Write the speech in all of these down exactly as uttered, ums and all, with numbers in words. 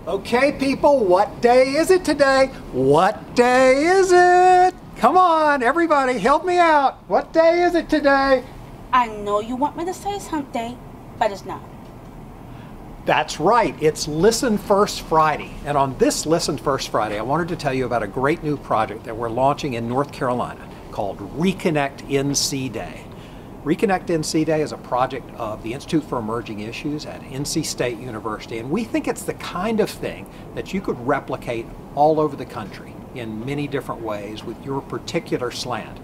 Okay, people, what day is it today? What day is it? Come on, everybody, help me out. What day is it today? I know you want me to say it's Hump Day, but it's not. That's right, it's Listen First Friday. And on this Listen First Friday, I wanted to tell you about a great new project that we're launching in North Carolina called Reconnect N C Day. Reconnect N C Day is a project of the Institute for Emerging Issues at N C State University, and we think it's the kind of thing that you could replicate all over the country in many different ways with your particular slant.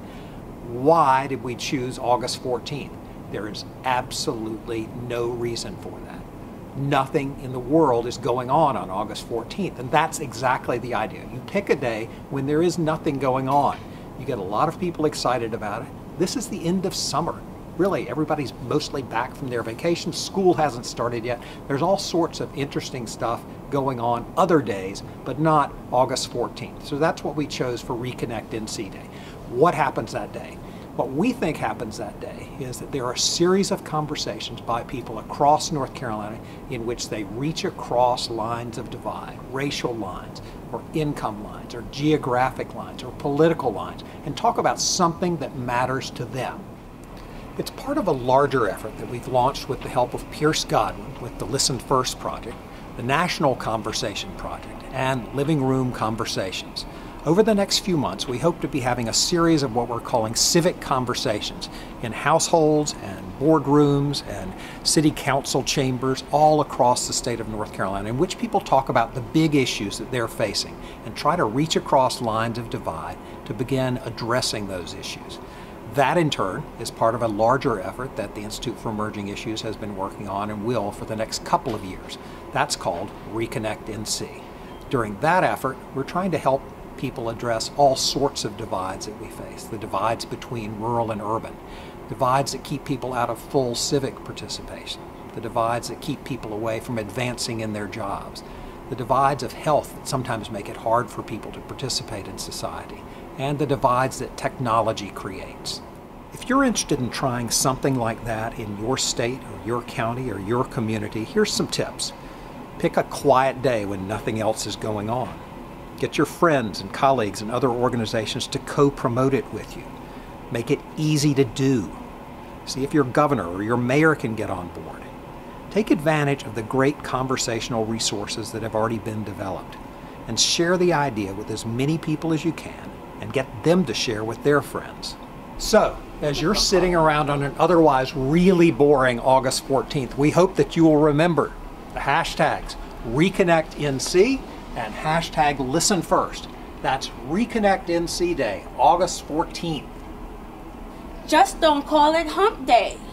Why did we choose August fourteenth? There is absolutely no reason for that. Nothing in the world is going on on August fourteenth, and that's exactly the idea. You pick a day when there is nothing going on. You get a lot of people excited about it. This is the end of summer. Really, everybody's mostly back from their vacation. School hasn't started yet. There's all sorts of interesting stuff going on other days, but not August fourteenth. So that's what we chose for Reconnect N C Day. What happens that day? What we think happens that day is that there are a series of conversations by people across North Carolina in which they reach across lines of divide, racial lines, or income lines, or geographic lines, or political lines, and talk about something that matters to them. It's part of a larger effort that we've launched with the help of Pierce Godwin with the Listen First Project, the National Conversation Project, and Living Room Conversations. Over the next few months, we hope to be having a series of what we're calling civic conversations in households and boardrooms and city council chambers all across the state of North Carolina, in which people talk about the big issues that they're facing and try to reach across lines of divide to begin addressing those issues. That, in turn, is part of a larger effort that the Institute for Emerging Issues has been working on and will for the next couple of years. That's called Reconnect N C. During that effort, we're trying to help people address all sorts of divides that we face. The divides between rural and urban, divides that keep people out of full civic participation, the divides that keep people away from advancing in their jobs, the divides of health that sometimes make it hard for people to participate in society, and the divides that technology creates. If you're interested in trying something like that in your state or your county or your community, here's some tips. Pick a quiet day when nothing else is going on. Get your friends and colleagues and other organizations to co-promote it with you. Make it easy to do. See if your governor or your mayor can get on board. Take advantage of the great conversational resources that have already been developed and share the idea with as many people as you can and get them to share with their friends. So, as you're sitting around on an otherwise really boring August fourteenth, we hope that you will remember the hashtags Reconnect N C and hashtag Listen First. That's Reconnect N C Day, August fourteenth. Just don't call it Hump Day.